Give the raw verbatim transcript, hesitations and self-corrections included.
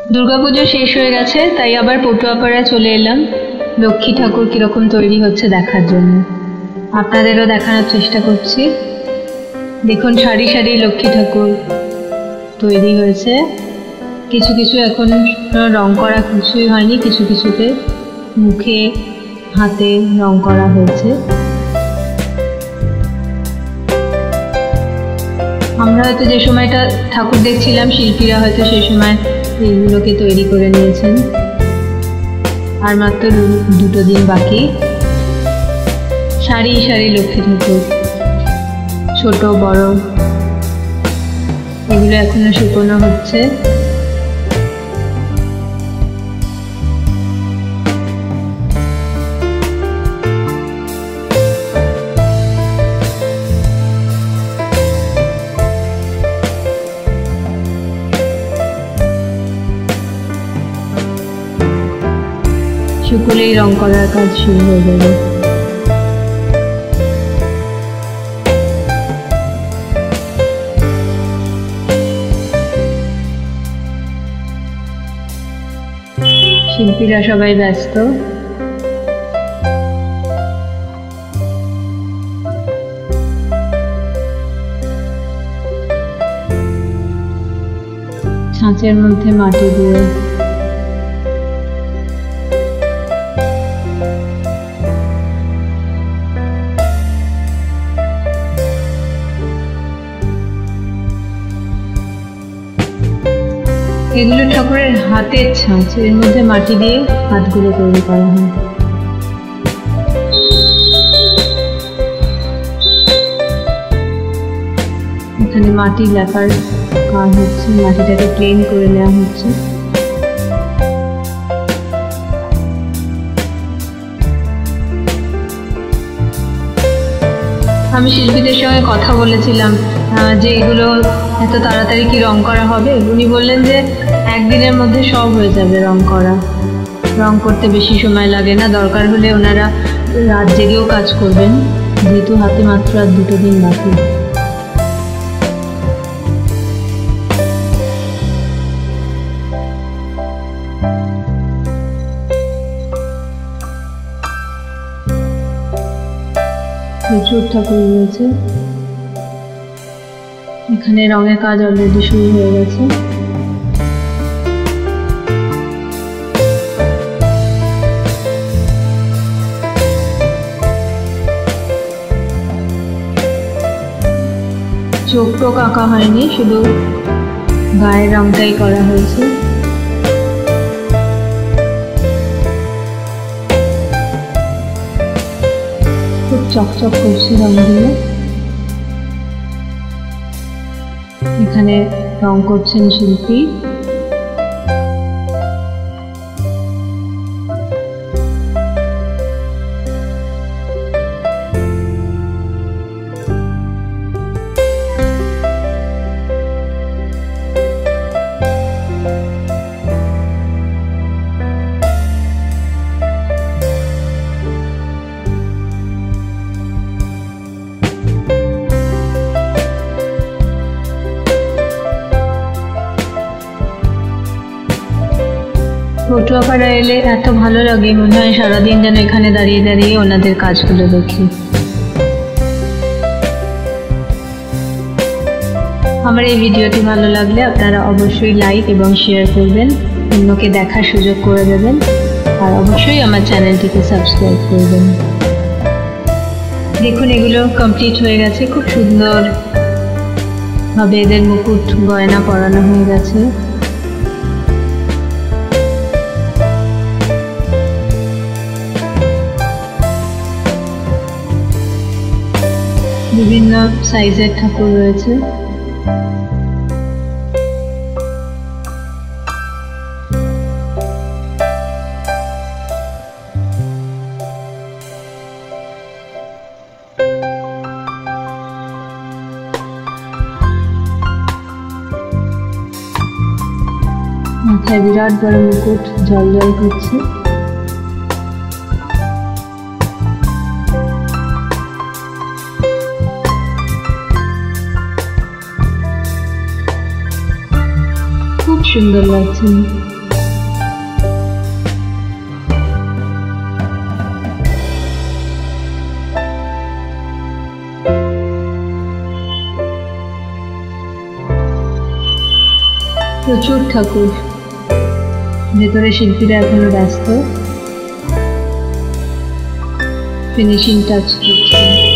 दुर्गा पुजो शेष हो गेছে তাই আবার পটুয়াপাড়া চলে এলাম লক্ষ্মী ঠাকুর কি রকম তৈরি হচ্ছে দেখার জন্য। আপনাদেরও দেখানোর চেষ্টা করছি। দেখুন সারি সারি লক্ষ্মী ঠাকুর তৈরি হয়েছে। কিছু কিছু এখন রং করা কিছুই হয়নি, কিছু কিছুতে মুখে হাতে রং করা হয়েছে। আমরা হয়তো যে সময়টা ঠাকুর দেখছিলাম শিল্পীরা হয়তো সেই সময় এইগুলোকে তৈরি করে নিয়েছেন। আর মাত্র দুটো দিন বাকি। সারি সারি লক্ষ্মী ঠাকুর, ছোট বড়, এগুলো এখনো শুকনো হচ্ছে। শুকলেই রং করার কাজ শুরু হয়ে যাবে। শিল্পীরা সবাই ব্যস্ত। ছাঁচের মধ্যে মাটি দিয়ে এগুলো ঠাকুরের হাতের ছাঁচ, এর মধ্যে মাটি দিয়ে হাতগুলো তৈরি করা হয়। এখানে মাটি লেপার কাজ হচ্ছে, মাটিটাকে প্লেন করে নেওয়া হচ্ছে। আমি শিল্পীদের সঙ্গে কথা বলেছিলাম যে এগুলো এত তাড়াতাড়ি কি রং করা হবে। উনি বললেন যে একদিনের মধ্যে সব হয়ে যাবে রং করা, রং করতে বেশি সময় লাগে না। দরকার হলে ওনারা রাত জেগেও কাজ করবেন, যেহেতু হাতে মাত্র আর দুটো দিন বাকি। প্রচুর ঠাকুর রয়েছে। এখানে রঙের কাজ অলরেডি শুরু হয়ে গেছে। চোখ টোক আঁকা হয়নি, শুধু গায়ের রংটাই করা হয়েছে। খুব চকচক করছে রঙগুলো। এখানে রং করছেন শিল্পী। পটুয়াপাড়া এলে এত ভালো লাগে, মনে হয় সারাদিন যেন এখানে দাঁড়িয়ে দাঁড়িয়ে ওনাদের কাজগুলো দেখি। আমার এই ভিডিওটি ভালো লাগলে আপনারা অবশ্যই লাইক এবং শেয়ার করবেন, অন্যকে দেখার সুযোগ করে দেবেন, আর অবশ্যই আমার চ্যানেলটিকে সাবস্ক্রাইব করবেন। দেখুন এগুলো কমপ্লিট হয়ে গেছে, খুব সুন্দর ভাবে এদের মুকুট গয়না পরানো হয়ে গেছে। বিভিন্ন সাইজের ঠাকুর রয়েছে। মাথায় বিরাট বড় মুকুট জল জল করছে। সুন্দর লাগছে। প্রচুর ঠাকুর, ভেতরে শিল্পীরা এখনো ব্যস্ত ফিনিশিং টাচ করছেন।